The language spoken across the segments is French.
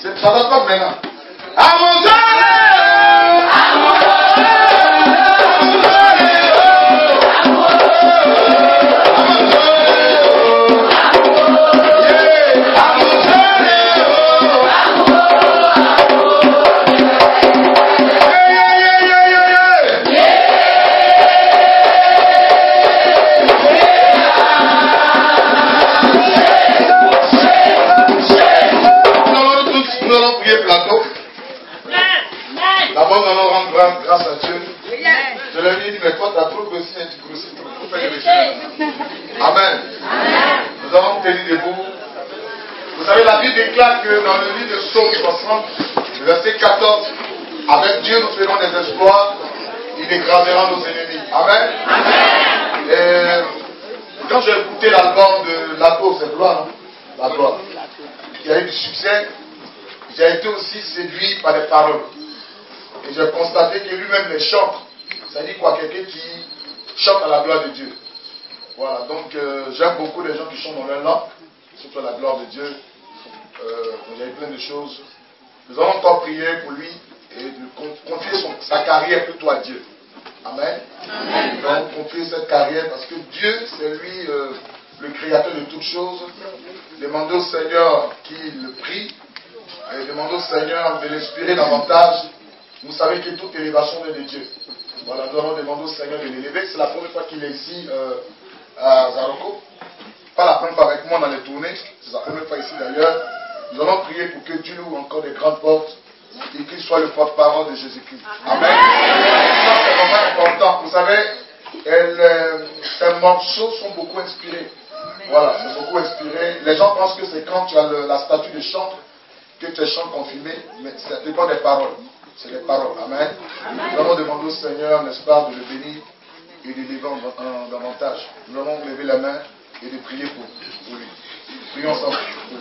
Ça va pas maintenant. À mon Dieu! D'abord, nous allons rendre grâce à Dieu. Je leur ai dit, mais toi, tu as trop grossi, tu grossis trop pour faire les choses. Amen. Nous allons tenir debout. Vous savez, la Bible déclare que dans le livre de Psaume 60, le verset 14, avec Dieu, nous ferons des exploits, il écrasera nos ennemis. Amen. Et quand j'ai écouté l'album de l'apôtre, c'est gloire, non? La gloire, qui a eu du succès, j'ai été aussi séduit par les paroles. Et j'ai constaté que lui-même les chante. Ça dit quoi? Quelqu'un qui chante à la gloire de Dieu. Voilà, donc j'aime beaucoup les gens qui chantent dans leur langue, surtout à la gloire de Dieu. Il y a eu plein de choses. Nous allons encore prier pour lui et de confier sa carrière plutôt à Dieu. Amen. Nous allons confier cette carrière parce que Dieu, c'est lui le créateur de toutes choses. Demandez au Seigneur qu'il le prie et demandez au Seigneur de l'inspirer davantage. Vous savez que toute élévation vient de Dieu. Voilà, nous allons demander au Seigneur de l'élever. C'est la première fois qu'il est ici à Zaroko. Pas la première fois avec moi dans les tournées. C'est la première fois ici d'ailleurs. Nous allons prier pour que Dieu ouvre encore des grandes portes et qu'il soit le porte-parole de Jésus-Christ. Amen. Ça, c'est vraiment important. Vous savez, ces morceaux sont beaucoup inspirés. Voilà, c'est beaucoup inspiré. Les gens pensent que c'est quand tu as la statue de chantre que tu es chant confirmé, mais ce n'est pas des paroles. C'est des paroles. Amen. Nous allons demander au Seigneur, n'est-ce pas, de le bénir et de l'élever davantage. Nous allons lever la main et de prier pour lui. Prions ensemble.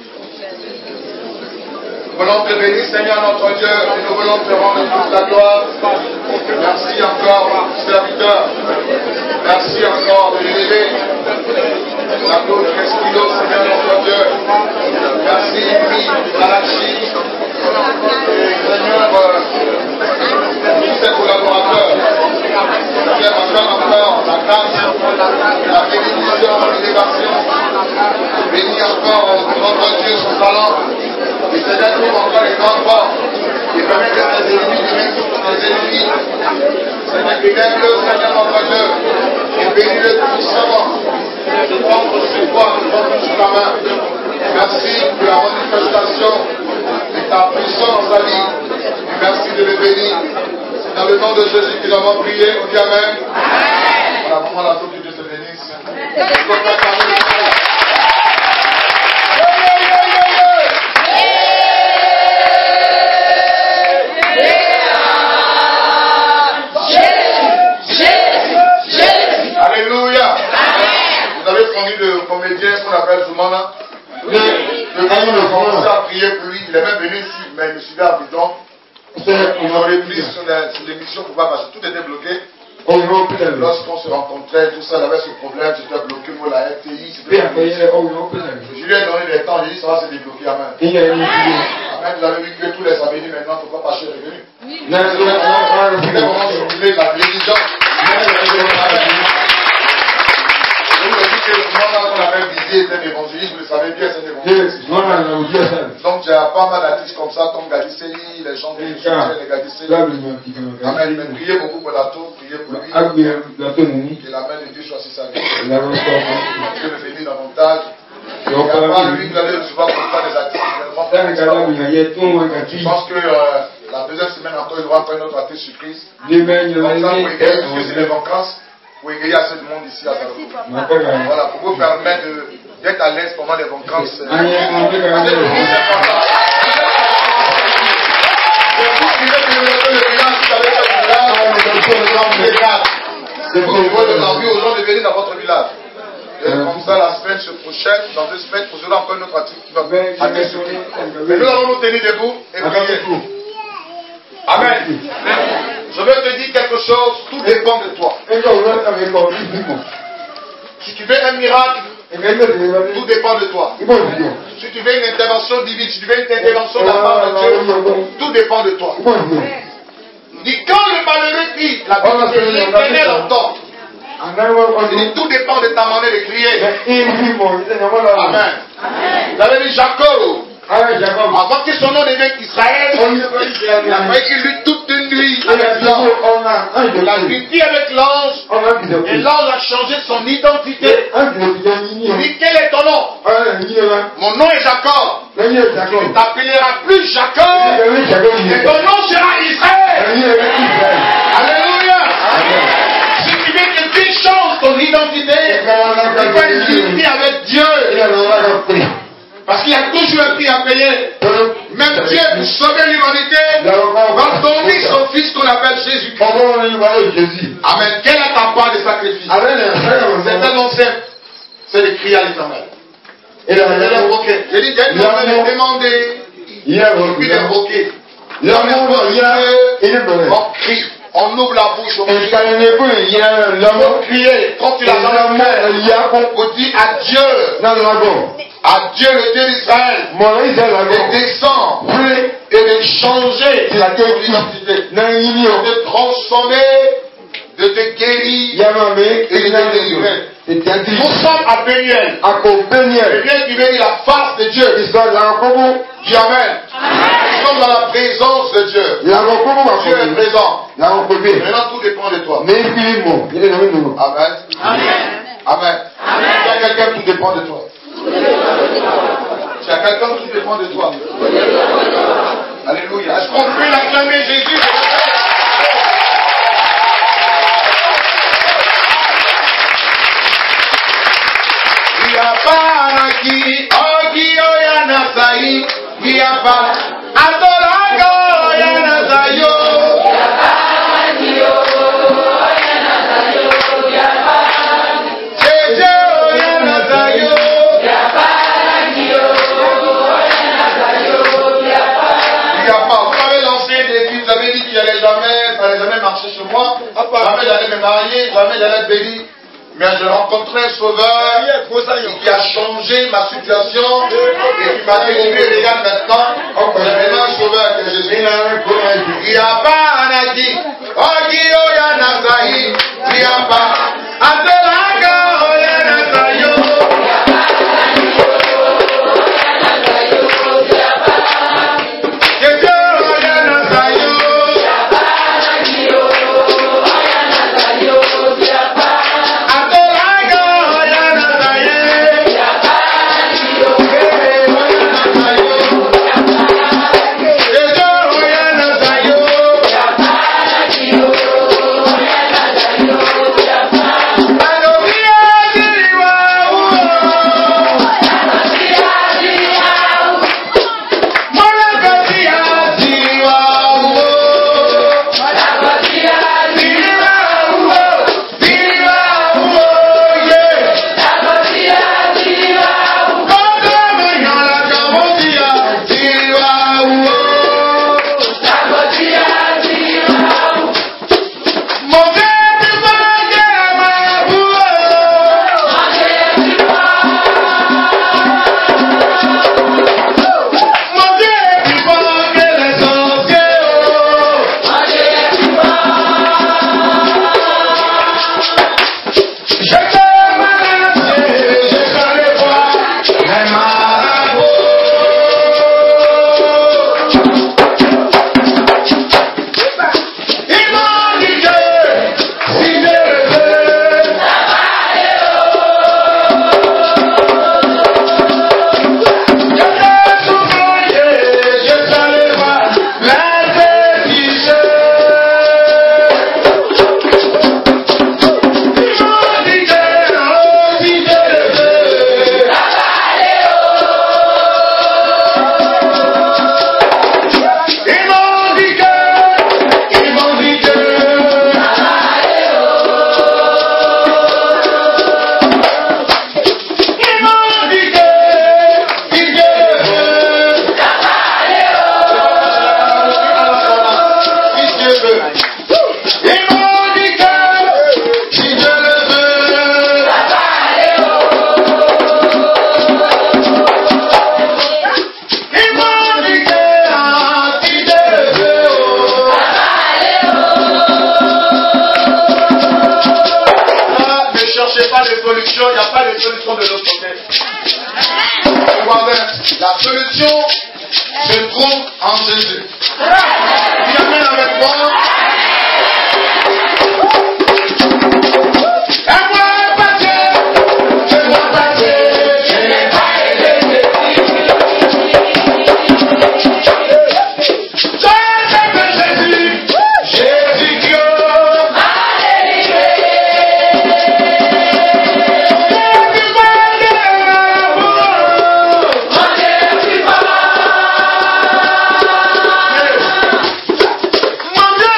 Nous voulons te bénir, Seigneur notre Dieu, et nous voulons te rendre toute la gloire. Merci encore, serviteur. Merci encore de l'élever. La gloire de Espino, Seigneur notre Dieu. Merci, oui, Malachi. Seigneur, tous ces collaborateurs, qui accordent encore la grâce, la bénédiction, l'élévation. Bénis encore notre Dieu son talent. Et Seigneur, trouve encore les grands portes. Et permet que tes ennemis deviennent tous tes ennemis. Seigneur, élève-le, Seigneur notre Dieu. Et bénis-le puissamment. De prendre sur toi, de prendre sur la main. Merci pour la manifestation de ta puissance dans sa vie. Et merci de le bénir. C'est dans le nom de Jésus que nous avons prié. On dit Amen. Voilà, vraiment la sauce de Dieu se bénisse. Alléluia. Vous avez connu le comédien qu'on appelle Zoumana. Je commençais à prier pour lui. Il est même venu ici, mais il me suivait à Bidon. On aurait pris sur l'émission pour pas parce que tout était bloqué. Lorsqu'on se rencontrait, tout ça, il avait ce problème, c'était bloqué pour la RTI. Je lui ai donné des temps, j'ai dit ça va se débloquer. Amen. Amen. Vous avez vu que tous les samedis maintenant, il ne faut pas passer les venus. C'était vraiment surveiller la diligence. Je vous ai dit que le moment qu'on avait visé était un évangéliste, vous le savez bien, c'est un évangéliste. Donc j'ai pas mal d'artistes comme ça, comme Gadiseli, les gens qui soutiennent les Gadiseli. Amen. Mais priez beaucoup pour la tour, priez pour lui. Que la main de Dieu soit sur sa vie. Dieu le bénisse davantage. Et à part lui, vous allez recevoir comme ça des artistes. Je pense que la deuxième semaine encore, il y aura encore une autre artiste surprise. Comme ça, vous égayez, parce que c'est les vacances. Pour égayer assez de monde ici à Zaroko. Voilà, pour vous permettre d'être à l'aise pendant les vacances. C'est pour donner envie aux gens de venir dans votre village. Et comme ça, la semaine prochaine, dans 2 semaines, vous aurez encore une autre artiste qui va venir. Mais nous allons nous tenir debout et prier. Amen. Je veux te dire quelque chose, tout dépend de toi. Si tu veux un miracle, Tout dépend de toi. Si tu veux une intervention divine, si tu veux une intervention de la part de Dieu, tout dépend de toi. Dit quand le malheureux crie, la Bible dit l'Éternel entend. Tout dépend de ta manière de crier. Amen. Vous avez dit Jacob. Avant que son nom devienne Israël, il a fallu qu'il lutte toute une nuit avec l'ange. Il a lutté avec l'ange. Et l'ange a changé son identité. Il dit quel est ton nom? Mon nom est Jacob. Tu ne t'appelleras plus Jacob. Et ton nom sera Israël. Alléluia. Si tu veux que Dieu change ton identité, tu vas lutter avec Dieu. Parce qu'il y a toujours un prix à payer. Même Dieu, pour sauver l'humanité, va donner son fils qu'on appelle Jésus-Christ. Amen. Quelle est ta part de sacrifice? C'est un ancien. C'est de crier à l'Éternel. Et d'invoquer. J'ai dit, quelqu'un m'a demandé. Puis d'invoquer. On crie. On ouvre la bouche, on crie. On crie. Quand tu l'as jamais fait, on dit adieu. À Dieu le Dieu d'Israël, de descendre et de changer ton identité, de te transformer, de te guérir et de te délivrer. Nous sommes à Pénuel. Pénuel qui veut dire la face de Dieu. Dis Amen. Nous sommes dans la présence de Dieu. Dieu est présent. Maintenant tout dépend de toi. Amen. Amen. Il y a quelqu'un qui dépend de toi. Il y a quelqu'un qui dépend de toi. Alléluia. Est-ce qu'on peut l'acclamer Jésus? Il n'y a pas qui Ogi Oyanasai. Il n'y a pas Adorago Oyanasayo. Ça n'allait jamais marcher sur moi. Jamais j'allais me marier, jamais j'allais être béni. Mais j'ai rencontré un sauveur qui a changé ma situation et qui m'a délivré. Regarde maintenant, j'ai maintenant un sauveur que Jésus. Il n'y a pas un agi. Ogi Oyanasahi. Il n'y a pas. Adelaga Oyanasayo. solution se trouve en Jésus. Dis amen avec moi. Fais-moi passer, fais-moi passer. Je n'ai pas aidé Jésus. Jésus Dieu. Mon Dieu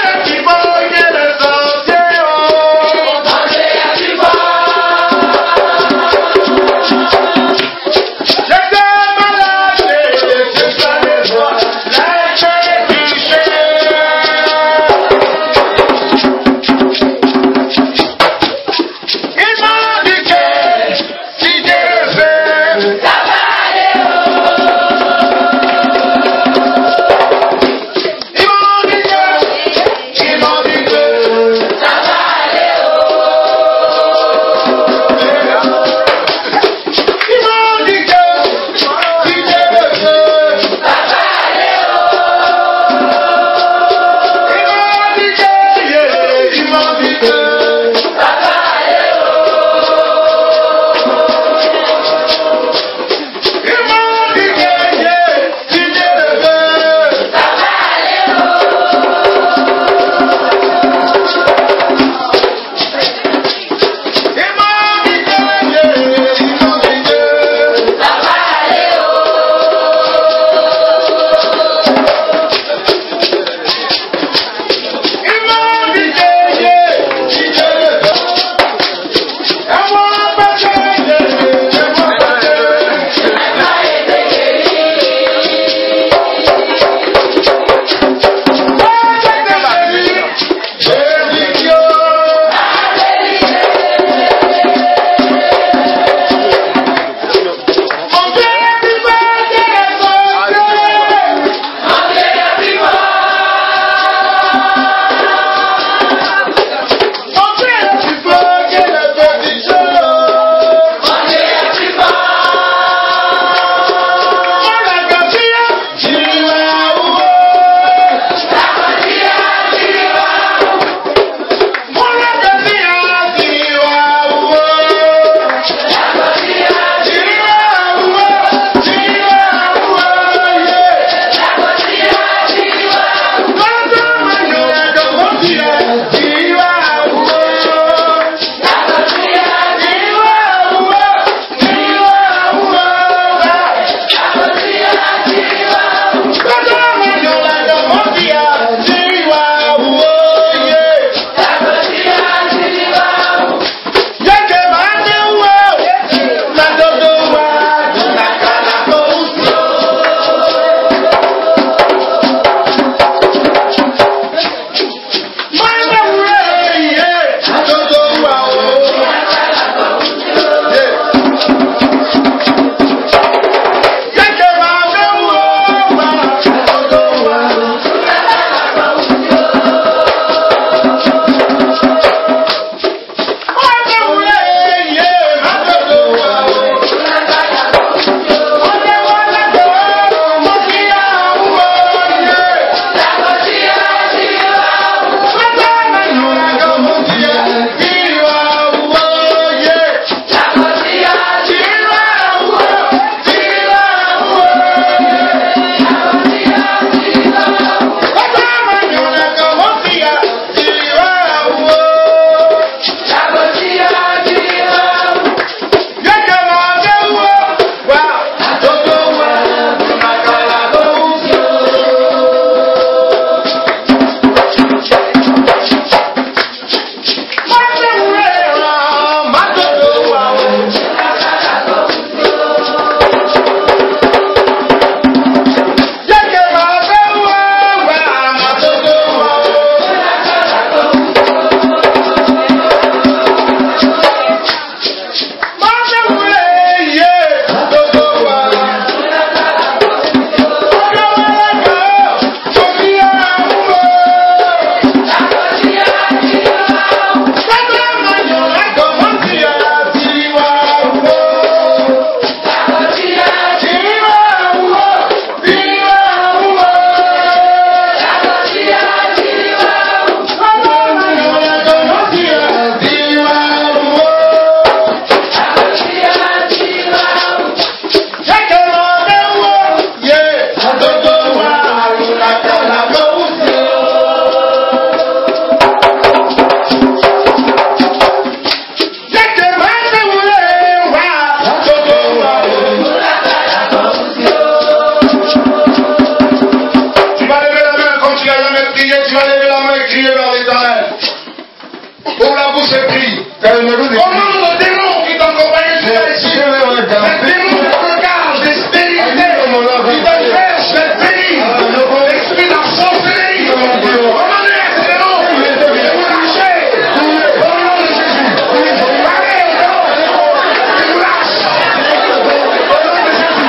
Commande aux démons qui t'accompagnent jusqu'à ici. Les démons qui te gardent des stérilités, qui te cherchent des bénis. L'esprit d'ensorcellerie. Commandez à ces démons de vous lâcher. Au nom de Jésus. Allez, au nom. Je vous lâche. Au nom de Jésus.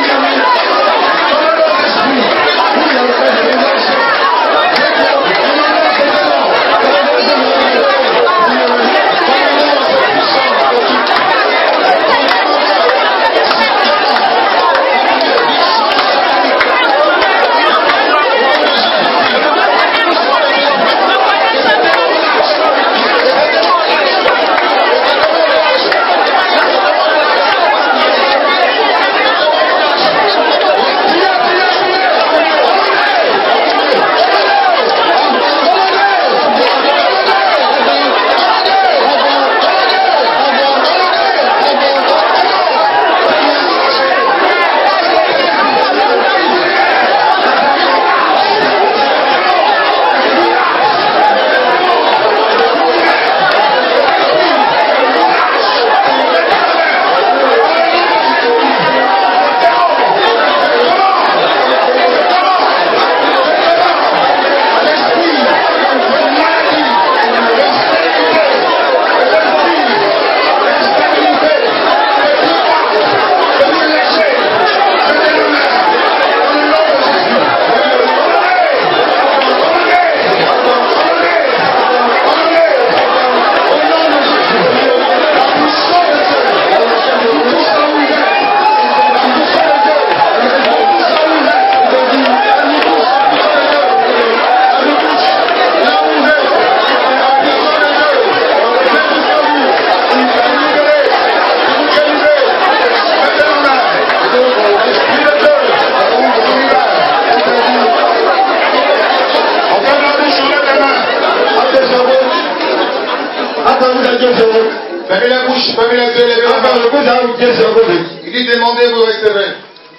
Fermez la bouche, fermez les yeux, levez la main. Il dit demandez, vous recevrez.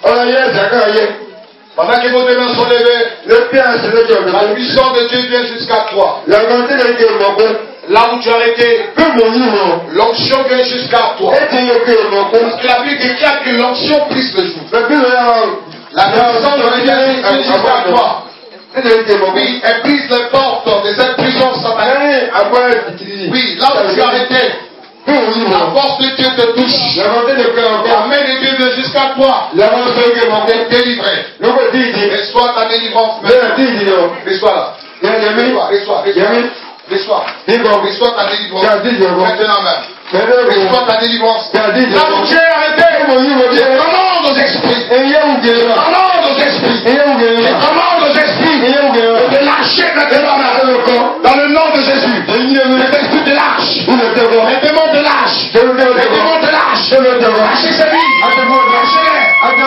Pendant que vos deux mains sont levées, la puissance de Dieu vient jusqu'à toi. Là où tu as été, l'onction vient jusqu'à toi. Parce que la Bible déclare que l'onction brise le jour. La puissance de Dieu vient jusqu'à toi. Oui, elle brise les portes des imprisons sataniques. Oui, là où tu as été, la force de Dieu te touche. La main de Dieu vient jusqu'à toi. T'es délivré. Reçois ta délivrance maintenant. Reçois là. Reçois ta délivrance maintenant même. Reçois ta délivrance. Là où tu es arrêté, commande aux esprits. Commande aux esprits. Commande aux esprits de lâcher maintenant dans le nom de Jésus. Les esprits de lâche. Les démons de lâche. Les démons de lâche. Lâchez ces vies. Lâchez-les.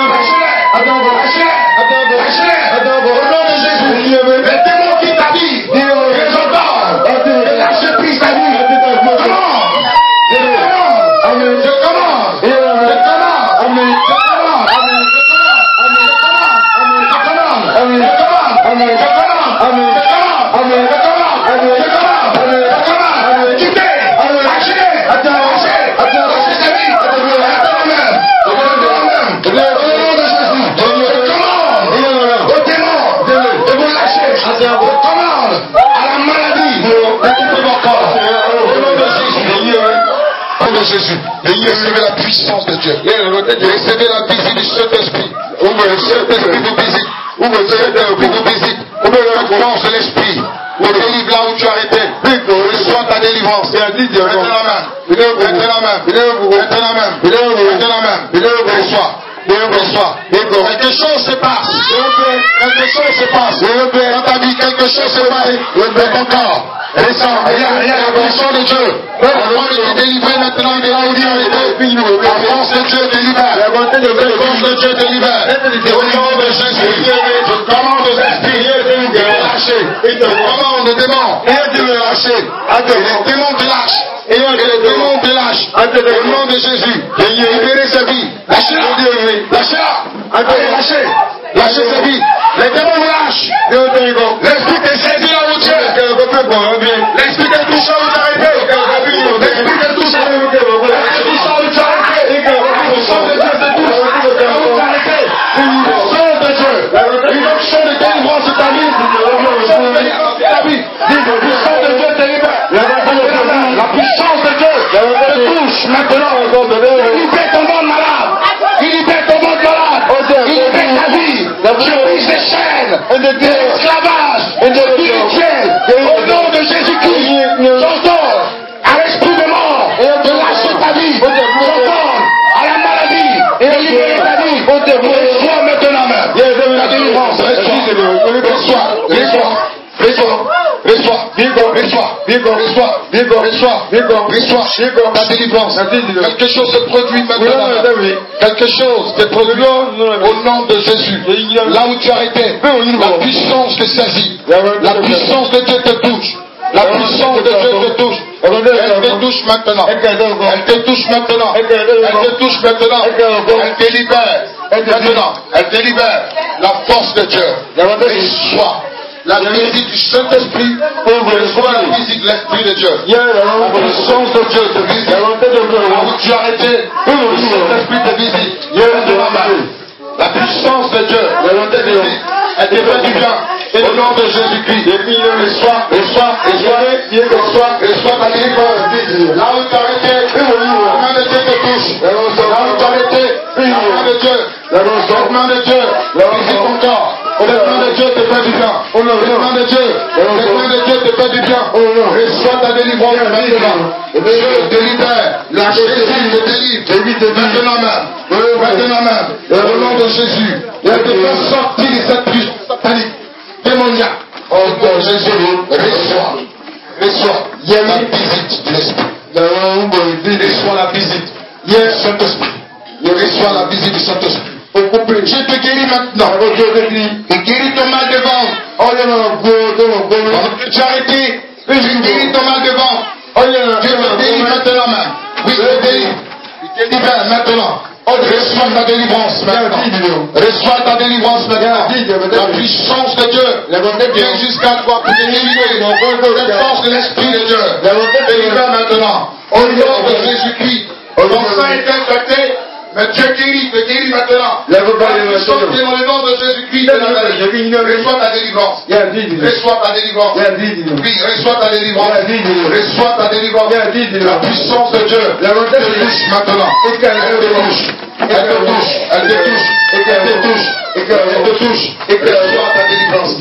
Au nom de Jésus. Les démons qui t'habillent. Les entendent. Lâchez prise ta vie. Jésus, recevez la puissance de Dieu. Recevez la visite du Saint-Esprit. Le Saint-Esprit vous visite. Le Saint-Esprit vous visite. La force de l'Esprit vous délivre là où tu as été. Reçois ta délivrance. Mettez la main. Mettez la main. Mettez la main. Mettez la main. Reçois. Quelque chose se passe. Quelque chose se passe. Dans ta vie, quelque chose se passe. Dans ton corps. Descends. Il y a la puissance de Dieu. On va te délivrer maintenant de là où tu as été. La force de Dieu te libère. La force de Dieu te libère. Au nom de Jésus. Je commande aux esprits de lâcher. Je commande aux démons de lâcher. Les démons te lâchent. Et les démons te lâchent. Au nom de Jésus. Libérez sa vie. Lâchez-la. Lâchez-la. Lâchez. Lâchez sa vie. Les démons vous lâchent. L'esprit te saisit là où tu es. L'esprit te touche là où tu as été. L'esprit te ta vie. La puissance de Dieu te libère. La puissance de Dieu te touche maintenant. Il libère ton monde malade. Il libère ton monde malade. Il libère ta vie. Je brise les chaînes de l'esclavage spirituel. Au nom de Jésus-Christ, j'ordonne à l'esprit de mort de lâcher ta vie. J'ordonne à la maladie de libérer ta vie. Reçois maintenant même ta délivrance. Reçois ta délivrance. Quelque chose se produit maintenant. Quelque chose se produit au nom de Jésus. Là où tu as été, la puissance te saisit. La puissance de Dieu te touche. La puissance de Dieu te touche. Elle te touche maintenant. Elle te touche maintenant. Elle te touche maintenant. Elle te libère. Maintenant, elle te libère. La force de Dieu. Reçois la visite du Saint-Esprit. Reçois la visite de l'Esprit de Dieu. La puissance de Dieu te visite. Là où tu as été, le Saint-Esprit te visite. La puissance de Dieu te visite. Elle te fait du bien. Au nom de Jésus-Christ, reçois ta délivrance. Là où tu as été, la main de Dieu te touche. Là où tu as été, la main de Dieu, la main de Dieu, visite ton corps. La main de Dieu te fait du bien. La main de Dieu te fait du bien. Reçois ta délivrance maintenant. Dieu te libère. La Jésus te délivre. Maintenant même. Au nom de Jésus. Il te fait sortir de cette puce satanique. Démoniaque. Oh Jésus, reçois la visite de l'Esprit. Reçois la visite du Saint-Esprit. Reçois la visite du Saint-Esprit. Je te guéris maintenant. Je guéris ton mal de ventre. Tu as arrêté. Je guéris ton mal de ventre. Je te délivre maintenant même. Oui, je te délivre. Je te libère maintenant. Reçois ta délivrance maintenant. Reçois ta délivrance maintenant. La puissance de Dieu vient jusqu'à toi pour te délivrer. La force de l'Esprit de Dieu te libère maintenant. Au nom de Jésus-Christ. Ton sang est infecté. Mais Dieu guérit, te guérit maintenant. La puissance qui est dans le nom de Jésus-Christ. Reçois ta délivrance. Reçois ta délivrance. Oui, reçois ta délivrance. Reçois ta délivrance. La puissance de Dieu te touche maintenant. Elle te touche. Elle te touche. Elle te touche. Elle te touche. Elle te touche. Reçois ta délivrance.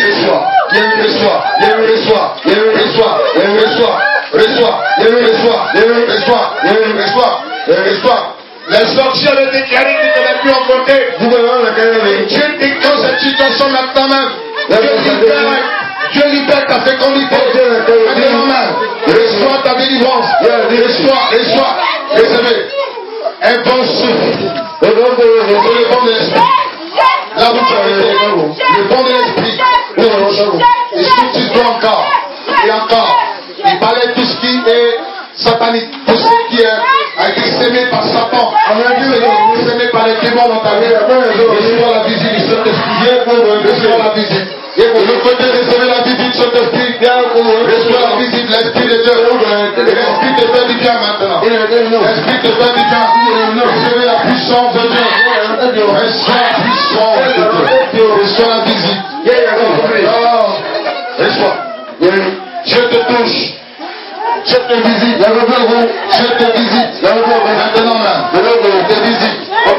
Reçois. Les sorcières ont déclaré qu'ils ne devaient plus enfanter. Dieu déclare cette situation maintenant même. Dieu libère ta fécondité. Maintenant même. Reçois ta délivrance. Reçois. Recevez. Un bon souffle. Le bon de l'esprit. Là où tu as été. Le bon de l'esprit. Et si tu dois encore. Et encore. Il parlait de tout ce qui est satanique. Tout ce qui a été sémé par Satan. Sémé par les démons dans ta vie. Reçois la visite du Saint-Esprit. Reçois la visite. Et pour le côté, recevez la visite du Saint-Esprit. Reçois la visite de l'Esprit de Dieu. L'Esprit te fait du bien maintenant. L'Esprit te fait du bien. Recevez la puissance de Dieu. Reçois la puissance de Dieu. Reçois la visite. Reçois. Je te touche. Je te visite. Je te visite. Maintenant même. Je te visite.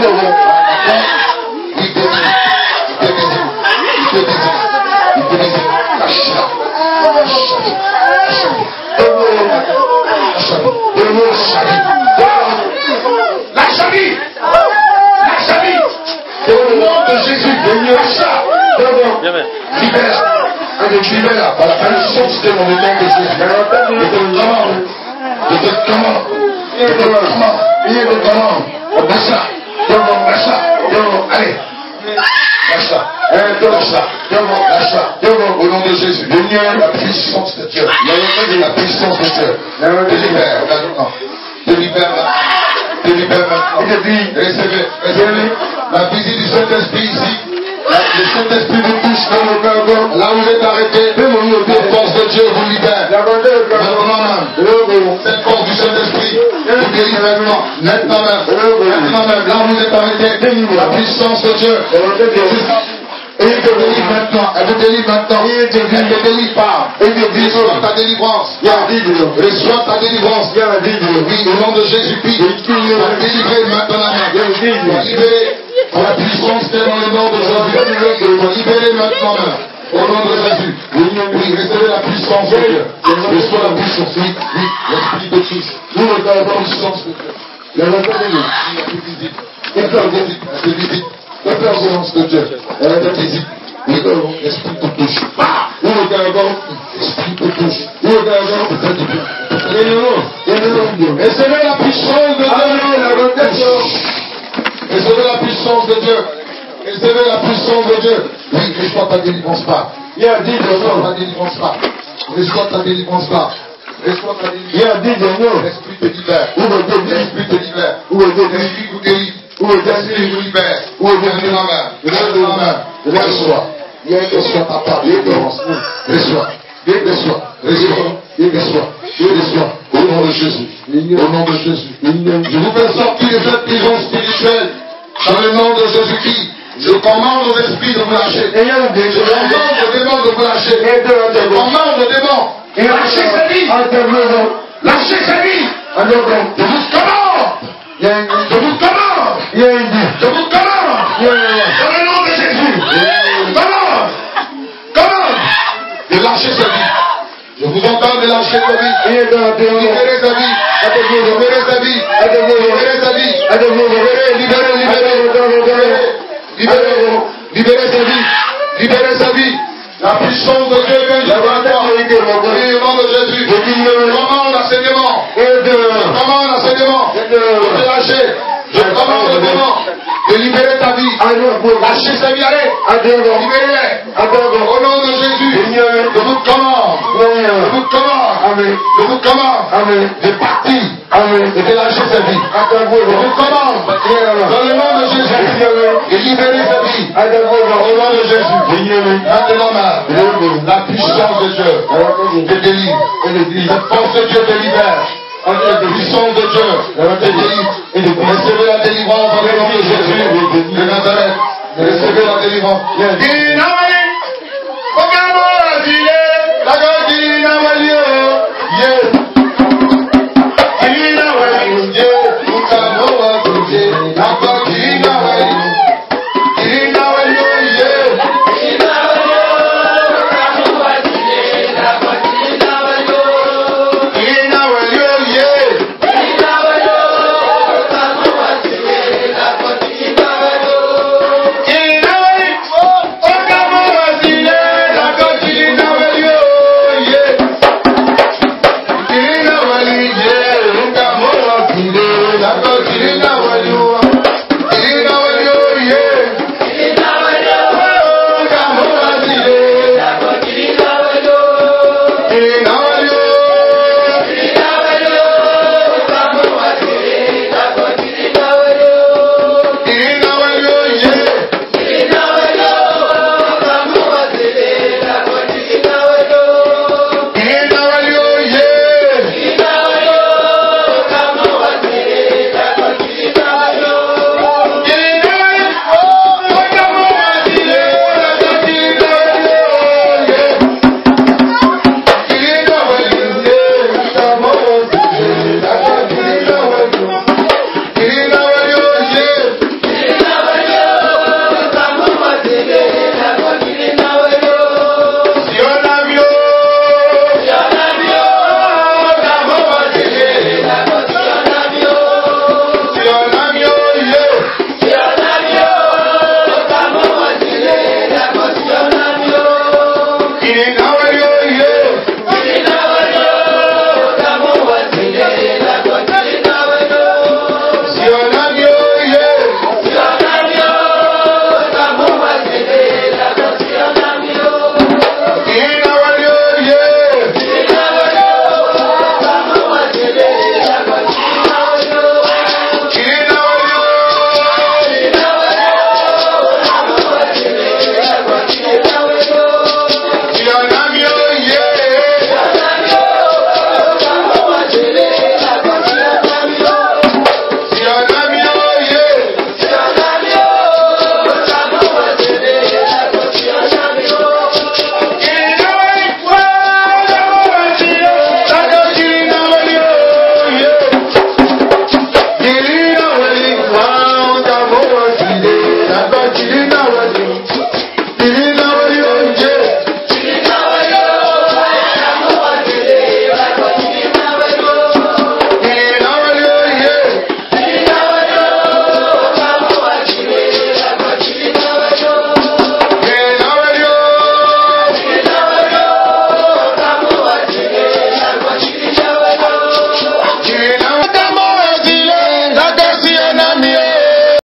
La chavie. Au nom de Jésus. Libère par la puissance de mon nom de Jésus. Je te commande. Allez. Lâche-la. Au nom de Jésus. La puissance de Dieu. La puissance de Dieu. Te libère maintenant. Te libère maintenant. Recevez. La visite du Saint-Esprit ici. Le Saint-Esprit vous touche là où vous êtes arrêté. La force de Dieu vous libère. Maintenant, cette force du Saint-Esprit vous guérit maintenant. Maintenant même, là où vous êtes arrêté. La puissance de Dieu. Et il te délivre maintenant. Elle te délivre maintenant. Elle te délivre pas. Reçois ta délivrance. Reçois ta délivrance. Oui, au nom de Jésus-Christ. Délivré maintenant. Libéré par la puissance qui est dans le nom de Jésus. Libéré maintenant. Au nom de Jésus. Oui, recevez la puissance de Dieu. Reçois la puissance. Oui, l'Esprit de Christ. Nous regardons la puissance de Dieu. Il y a la visite. La puissance de Dieu. Elle est visible. L'Esprit te touche. Nous regardons, l'Esprit te touche. Nous regardons, te fait du bien. Recevez la puissance de Dieu. Recevez la puissance de Dieu. Recevez la puissance de Dieu. Oui, reçois ta délivrance pas. Reçois ta délivrance pas. Reçois ta délivrance pas. Reçois ta délivrance. L'Esprit te libère. L'Esprit te libère. L'Esprit vous délivre. L'Esprit vous libère. Lève la main. Reçois. Reçois ta part de délivrance. Reçois. Reçois. Au nom de Jésus. Au nom de Jésus. Je vous fais sortir de cette prison spirituelle. Dans le nom de Jésus-Christ. Je commande aux esprits de vous lâcher. Je commande aux démons de vous lâcher. Je commande aux démons. Lâchez sa vie. Lâchez sa vie. Je vous commande. Je vous commande. Je vous commande. Dans le nom de Jésus. Commande. De lâcher sa vie. Je vous entends de lâcher sa vie. Libérez sa vie. Libérez sa vie. Libérez sa vie. Libérez sa vie. Libérez sa vie. La puissance de Dieu vient jusqu'à toi. Oui, au nom de Jésus. Commande l'enseignement. Commande l'enseignement. De te lâcher. Je commande le démon de libérer ta vie. Lâchez sa vie, allez. Libérez-les. Au nom de Jésus. Je vous commande. Je vous commande. Je vous commande. De partir. Et de lâcher sa vie. Je vous commande. Dans le nom de Jésus. De libérer sa vie. Au nom de Jésus. Maintenant, la puissance de Dieu te délivre. La force de Dieu te libère. La puissance de Dieu te délivre. Recevez la délivrance dans le nom de Jésus de Nazareth. Recevez la délivrance.